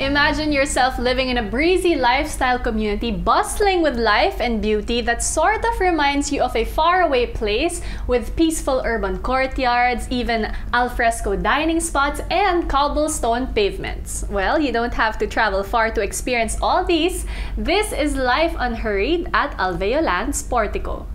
Imagine yourself living in a breezy lifestyle community bustling with life and beauty that sort of reminds you of a faraway place with peaceful urban courtyards, even alfresco dining spots, and cobblestone pavements. Well, you don't have to travel far to experience all these. This is Life Unhurried at Alveolan's Portico.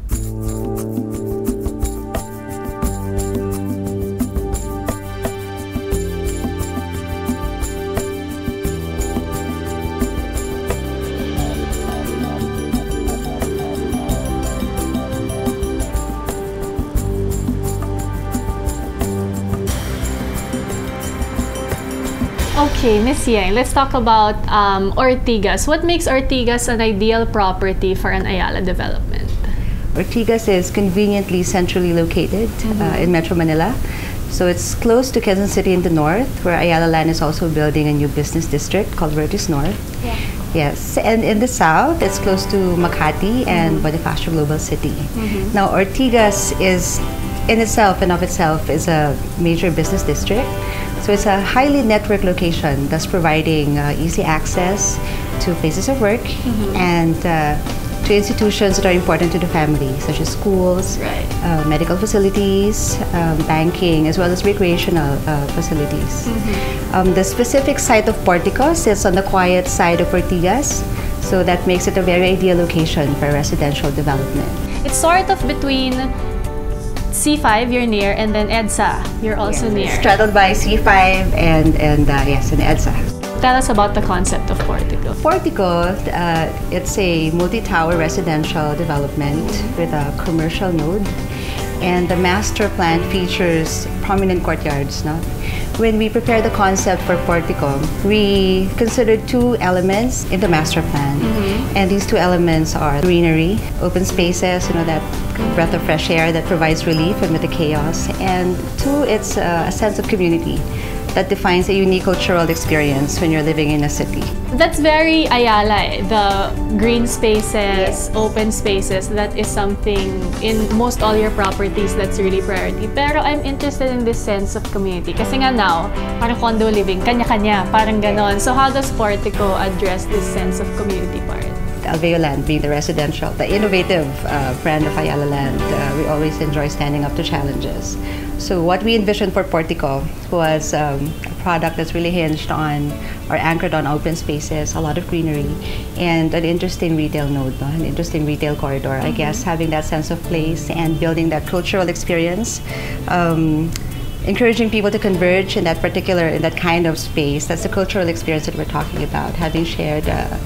Okay, Miss Yang, let's talk about Ortigas. What makes Ortigas an ideal property for an Ayala development? Ortigas is conveniently centrally located in Metro Manila. So it's close to Quezon City in the north, where Ayala Land is also building a new business district called Vertis North. Yeah. Yes, and in the south, it's close to Makati and Bonifacio Global City. Now, Ortigas is in itself and of itself is a major business district. So it's a highly networked location, thus providing easy access to places of work and to institutions that are important to the family, such as schools, medical facilities, banking, as well as recreational facilities. The specific site of Portico sits on the quiet side of Ortigas, so that makes it a very ideal location for residential development. It's sort of between C5, you're near, and then EDSA, you're also near. Straddled by C5 and yes, and EDSA. Tell us about the concept of Portico. Portico, it's a multi-tower residential development with a commercial node, and the master plan features prominent courtyards. No? When we prepared the concept for Portico, we considered two elements in the master plan, and these two elements are greenery, open spaces, that breath of fresh air that provides relief amid the chaos, and two, it's a sense of community that defines a unique cultural experience when you're living in a city. That's very Ayala, the green spaces, open spaces. That is something in most all your properties that's really priority. Pero I'm interested in this sense of community. Kasi nga now, parang condo living, kanya-kanya, parang ganon. So how does Portico address this sense of community part? Alveolan being the residential, the innovative brand of Ayala Land, we always enjoy standing up to challenges. So what we envisioned for Portico was a product that's really hinged on or anchored on open spaces, a lot of greenery, and an interesting retail node, an interesting retail corridor. I guess having that sense of place and building that cultural experience, encouraging people to converge in that kind of space. That's the cultural experience that we're talking about, having shared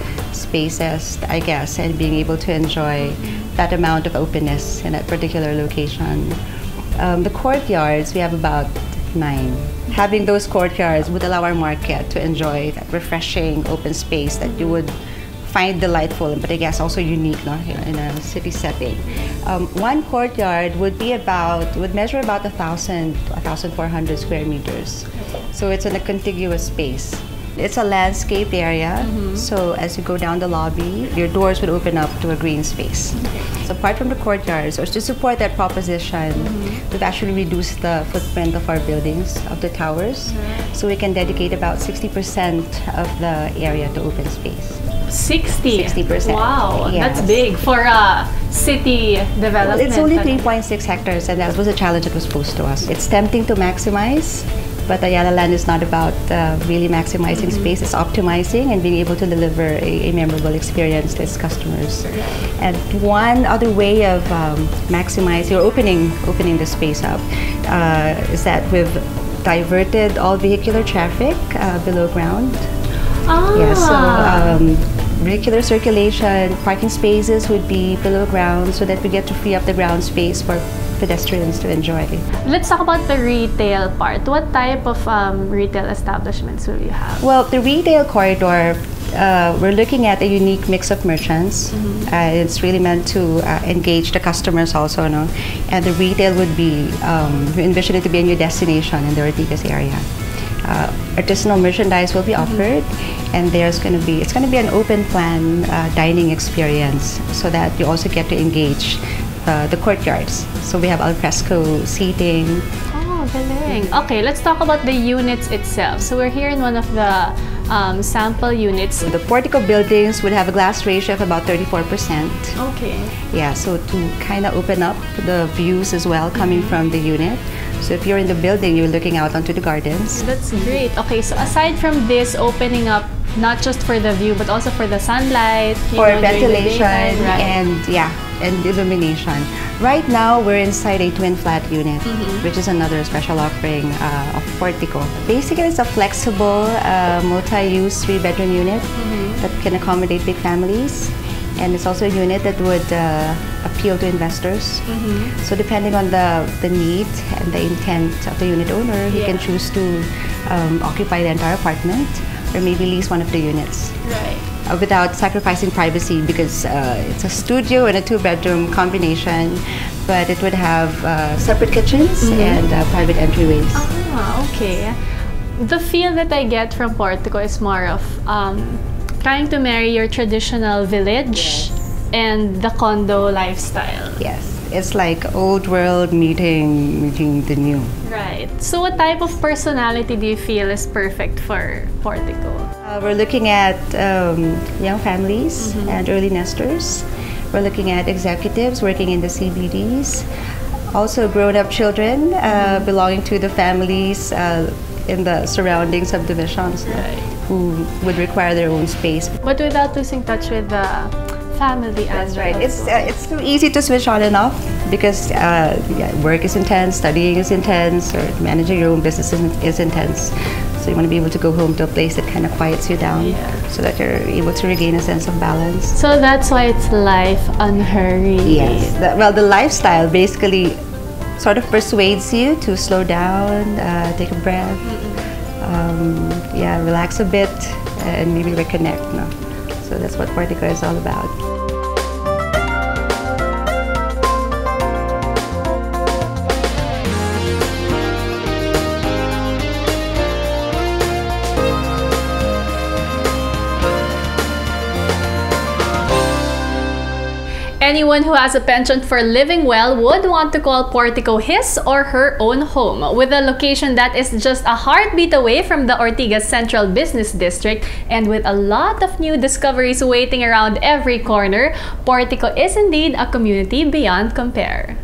spaces, I guess, and being able to enjoy that amount of openness in that particular location. The courtyards, we have about 9. Having those courtyards would allow our market to enjoy that refreshing open space that you would find delightful, but I guess also unique, no, in a city setting. One courtyard would measure about 1,000 to 1,400 square meters. So it's in a contiguous space. It's a landscaped area, so as you go down the lobby, your doors would open up to a green space. So apart from the courtyards, or to support that proposition, we've actually reduced the footprint of our buildings, of the towers, so we can dedicate about 60% of the area to open space. 60%? Wow, yes. That's big for a city development. Well, it's only 3.6 hectares, and that was a challenge that was posed to us. It's tempting to maximize, but Ayala Land is not about really maximizing space. It's optimizing and being able to deliver a memorable experience to its customers. And one other way of maximizing or opening the space up is that we've diverted all vehicular traffic below ground. Yes, so vehicular circulation, parking spaces would be below ground so that we get to free up the ground space for pedestrians to enjoy. Let's talk about the retail part. What type of retail establishments will you have? Well, the retail corridor, we're looking at a unique mix of merchants. It's really meant to engage the customers also, no? And the retail would be, we envision it to be a new destination in the Ortigas area. Artisanal merchandise will be offered, and it's going to be an open plan dining experience, so that you also get to engage the courtyards. So we have alfresco seating. Oh, galing. Okay, let's talk about the units itself. So we're here in one of the sample units. The portico buildings would have a glass ratio of about 34%. Okay. Yeah, so to kind of open up the views as well coming from the unit. So if you're in the building, you're looking out onto the gardens. That's great. Okay, so aside from this opening up, not just for the view, but also for the sunlight, For ventilation daytime, right? and illumination. Right now, we're inside a twin flat unit, which is another special offering of Portico. Basically, it's a flexible, multi-use 3-bedroom unit that can accommodate big families. And it's also a unit that would appeal to investors. So depending on the need and the intent of the unit owner, he can choose to occupy the entire apartment or maybe lease one of the units. Right. Without sacrificing privacy, because it's a studio and a 2-bedroom combination, but it would have separate kitchens and private entryways. Ah, okay. The feel that I get from Portico is more of trying to marry your traditional village and the condo lifestyle. Yes, it's like old world meeting the new. Right. So what type of personality do you feel is perfect for Portico? We're looking at young families and early nesters. We're looking at executives working in the CBDs. Also grown-up children belonging to the families in the surrounding subdivisions who would require their own space. But without losing touch with the family That's aspect. right. It's too easy to switch on and off because work is intense, studying is intense, or managing your own business is intense. So you want to be able to go home to a place that kind of quiets you down so that you're able to regain a sense of balance. So that's why it's life unhurried. Yes. The lifestyle basically sort of persuades you to slow down, take a breath, relax a bit, and maybe reconnect. No? So that's what Portico is all about. Anyone who has a penchant for living well would want to call Portico his or her own home. With a location that is just a heartbeat away from the Ortigas Central Business District and with a lot of new discoveries waiting around every corner, Portico is indeed a community beyond compare.